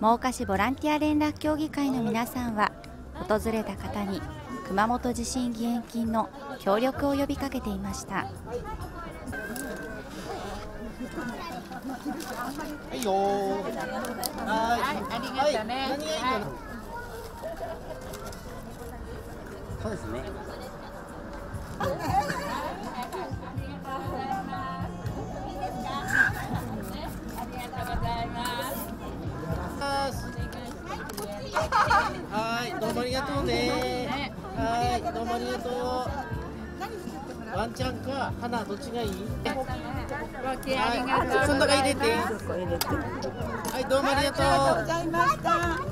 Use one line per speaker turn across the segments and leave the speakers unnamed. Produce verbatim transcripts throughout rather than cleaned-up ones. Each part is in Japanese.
真岡市ボランティア連絡協議会の皆さんは、訪れた方に熊本地震義援金の協力を呼びかけていました。
はいよー。はい、ありがとうね。何がいいかな。そうですね。はい、どうもありがとうね。はい、どうもありがとう。ワンちゃんか花どっちがいい？はい、その中入れて。はい、どうもありがとう。ありがとうございました。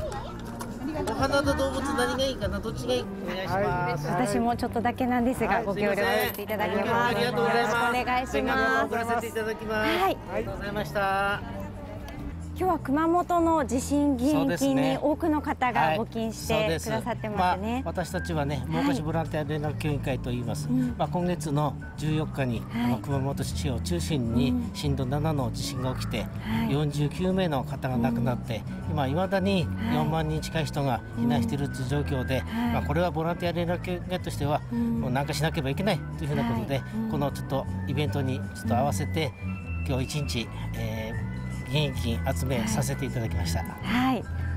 お花と動物何がいいかな、どっちがいい？お願いします。
私もちょっとだけなんですが、はい、ご協力していただきます。
ありがとうございます。
お願いします。
送らせていただきます。はい、ありがとうございました。
今日は熊本の地震義援金に多くの方が募金してくださってますね。
まあ、私たちはね、真岡市ボランティア連絡協議会といいます。はい、まあ今月のじゅうよっかに、はい、あの熊本市を中心に震度ななの地震が起きて、はい、よんじゅうきゅうめいの方が亡くなって、うん、今いまだによんまんにん近い人が避難しているという状況で、はい、まあこれはボランティア連絡協議会としては、うん、もう何かしなければいけないというふうなことで、はい、このちょっとイベントにちょっと合わせて、今日一日、えー義援金集めさせていただきました。
はい、はい